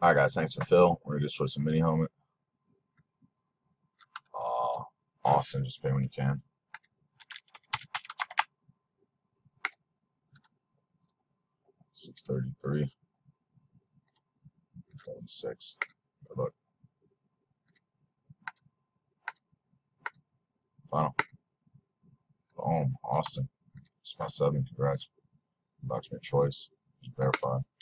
Alright guys, thanks for Phil. We're gonna destroy some mini helmet. Austin, just pay when you can. $633. 26. Good luck. Final. Boom. Austin. It's my 7. Congrats. Box choice. Just verified.